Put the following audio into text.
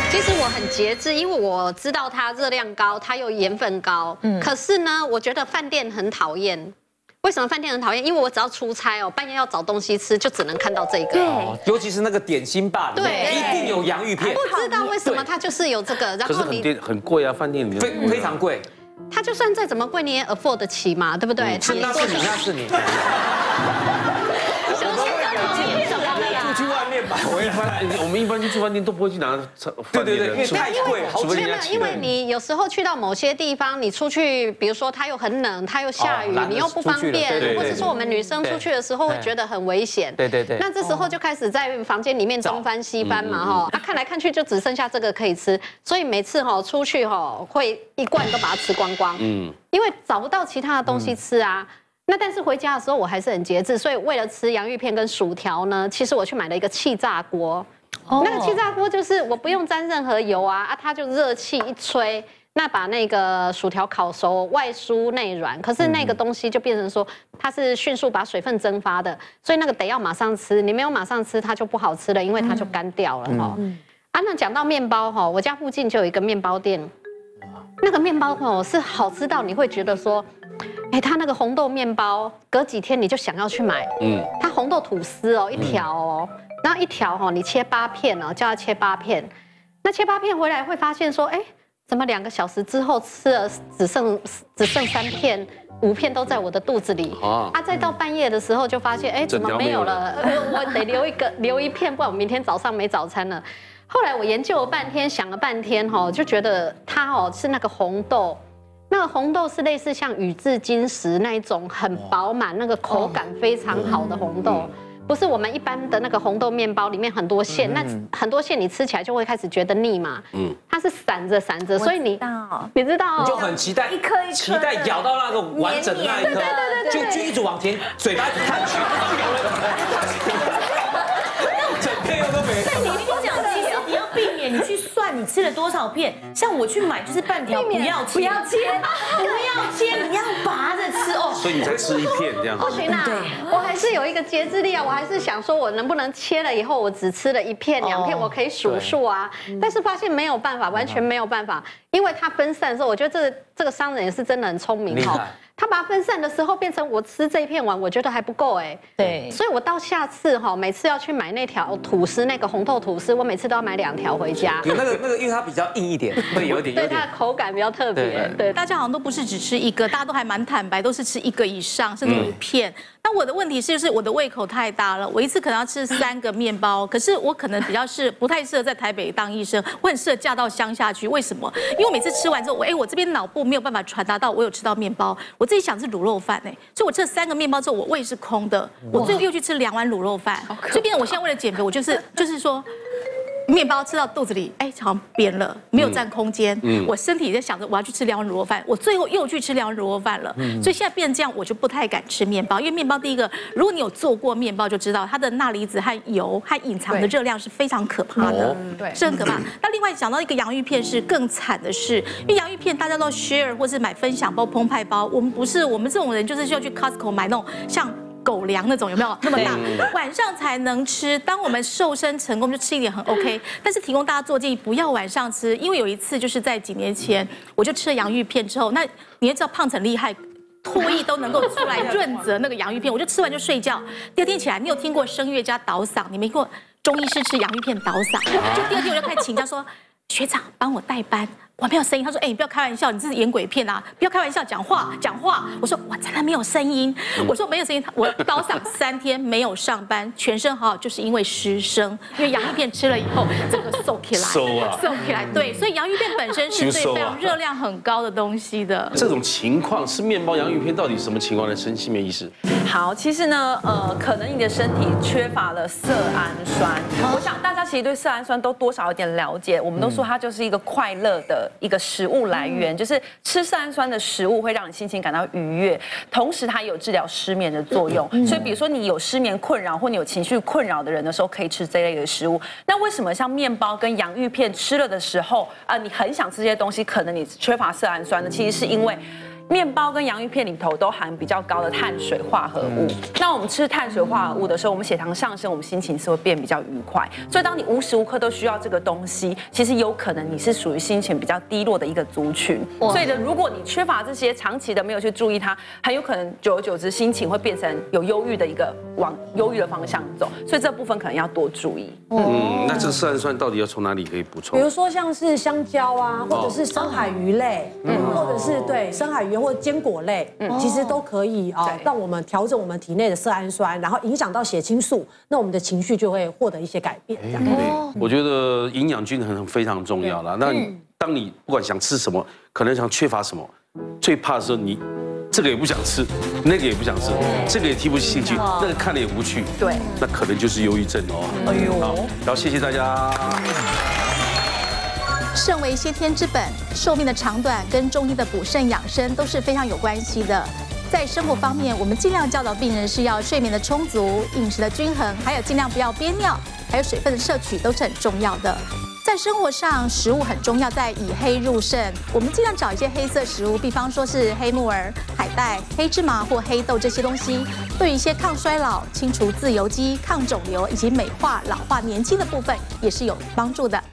其实我很节制，因为我知道它热量高，它又盐分高。可是呢，我觉得饭店很讨厌。为什么饭店很讨厌？因为我只要出差哦，半夜要找东西吃，就只能看到这个。 对，尤其是那个点心吧， 对， 一定有洋芋片。 不知道为什么它就是有这个，然后你很贵啊，饭店里面非常贵。 它就算再怎么贵，你也 afford 得起嘛，对不对？ 那是你，那是你。去外面吧， 我们一般去饭店都不会去拿饭店的， 因为太贵， 因为你有时候去到某些地方，你出去，比如说它又很冷，它又下雨，你又不方便，或者说我们女生出去的时候会觉得很危险。 对。 那这时候就开始在房间里面东翻西翻嘛，哈，看来看去就只剩下这个可以吃，所以每次哈出去哈会一罐都把它吃光光，因为找不到其他的东西吃啊。那但是回家的时候我还是很节制，所以为了吃洋芋片跟薯条呢，其实我去买了一个气炸锅。那个气炸锅就是我不用沾任何油啊，它就热气一吹，那把那个薯条烤熟，外酥内软。可是那个东西就变成说它是迅速把水分蒸发的，所以那个得要马上吃，你没有马上吃它就不好吃了，因为它就干掉了哈。那讲到面包哈，我家附近就有一个面包店，那个面包哦是好吃到你会觉得说。它那个红豆面包，隔几天你就想要去买。它红豆吐司哦，一条哦，然后一条哦，你切8片哦，叫它切8片。那切8片回来会发现说，怎么2个小时之后吃了只剩3片，5片都在我的肚子里。再到半夜的时候就发现，怎么没有了？我得留一片，不然我明天早上没早餐了。后来我研究了半天，想了半天就觉得它是那个红豆。那个红豆是类似像宇治金石那一种很饱满、那个口感非常好的红豆，不是我们一般的那个红豆面包里面很多馅，那很多馅你吃起来就会开始觉得腻嘛。它是散着，所以你知道， 你就很期待一颗一颗，期待咬到那个完整的那一颗，就一直往前，嘴巴一直探去，整片又都没。 对，你跟我讲，其实你要避免你去算你吃了多少片，像我去买就是半条，不要切，你要拔着吃哦。 所以你才吃1片这样。 不行啊，我还是有一个节制力啊，我还是想说我能不能切了以后我只吃了1片2片，我可以数数啊。但是发现没有办法，完全没有办法，因为它分散的时候，我觉得这个商人也是真的很聪明哈。他把它分散的时候，变成我吃这一片完，我觉得还不够对， 所以我到下次每次要去买那条吐司，那个红豆吐司，我每次都要买2条回家。 有那个，因为它比较硬一点，会有点。 对，它的口感比较特别。对， 大家好像都不是只吃1个，大家都还蛮坦白，都是吃1个以上，甚至5片。那我的问题是，就是我的胃口太大了，我一次可能要吃3个面包，可是我可能比较不太适合在台北当医生，我很适合嫁到乡下去。为什么？因为我每次吃完之后，我这边脑部没有办法传达到我有吃到面包，我自己想吃卤肉饭所以我吃了3个面包之后，我胃是空的，我最后又去吃2碗卤肉饭，所以变成我现在为了减肥，我就是说。面包吃到肚子里，好像扁了，没有占空间。我身体在想着我要去吃2碗卤肉饭，我最后又去吃2碗卤肉饭了。所以现在变成这样，我就不太敢吃面包，因为面包第一个，如果你有做过面包，就知道它的钠离子和油和隐藏的热量是非常可怕的，是很可怕。那另外讲到一个洋芋片是更惨的是，因为洋芋片大家都 share 或是买分享包、澎湃包，我们不是，我们这种人就是需要去 Costco 买那种像。狗粮那种有没有那么大？晚上才能吃。当我们瘦身成功，就吃一点很 OK。但是提供大家做建议，不要晚上吃，因为有一次就是在几年前，我就吃了洋芋片之后，那你也知道胖子很厉害。唾液都能够出来润泽那个洋芋片，我就吃完就睡觉。第2天起来，你有听过声乐家倒嗓？你没听过中医师吃洋芋片倒嗓？就第2天我就开始请教说，学长帮我代班。我没有声音，他说：“你不要开玩笑，你这是演鬼片啊！不要开玩笑，讲话。”我说：“我真的没有声音。”我说：“没有声音。”我倒嗓3天没有上班，全身好，就是因为失声，因为洋芋片吃了以后，整个瘦起来，瘦起来。对，所以洋芋片本身是非常热量很高的东西的。 这种情况吃面包洋芋片到底什么情况的生气面医师？ 好，其实呢，可能你的身体缺乏了色氨酸。我想大家其实对色氨酸都多少有点了解，我们都说它就是一个快乐的一个食物来源，就是吃色氨酸的食物会让你心情感到愉悦，同时它有治疗失眠的作用。所以比如说你有失眠困扰或你有情绪困扰的人的时候，可以吃这类的食物。那为什么像面包跟洋芋片吃了的时候，你很想吃这些东西，可能你缺乏色氨酸呢？其实是因为面包跟洋芋片里头都含比较高的碳水化合物。那我们吃碳水化合物的时候，我们血糖上升，我们心情是会变比较愉快。所以当你无时无刻都需要这个东西，其实有可能你是属于心情比较低落的一个族群。所以呢，如果你缺乏这些，长期的没有去注意它，很有可能久而久之心情会变成有忧郁的一个往忧郁的方向走。所以这部分可能要多注意。 那这色氨酸到底要从哪里可以补充？ 比如说像是香蕉啊，或者是深海鱼类，或者是对深海鱼或坚果类，其实都可以让我们调整我们体内的色氨酸，然后影响到血清素，那我们的情绪就会获得一些改变。这样对，我觉得营养均衡非常重要啦。那当你不管想吃什么，可能想缺乏什么，最怕的时候你这个也不想吃，那个也不想吃，这个也提不起兴趣，那个看了也无趣， 对， 那可能就是忧郁症哦。哎呦，好，然后谢谢大家。 肾为先天之本，寿命的长短跟中医的补肾养生都是非常有关系的。在生活方面，我们尽量教导病人是要睡眠的充足、饮食的均衡，还有尽量不要憋尿，还有水分的摄取都是很重要的。在生活上，食物很重要，在以黑入肾，我们尽量找一些黑色食物，比方说是黑木耳、海带、黑芝麻或黑豆这些东西，对于一些抗衰老、清除自由基、抗肿瘤以及美化、老化年轻的部分也是有帮助的。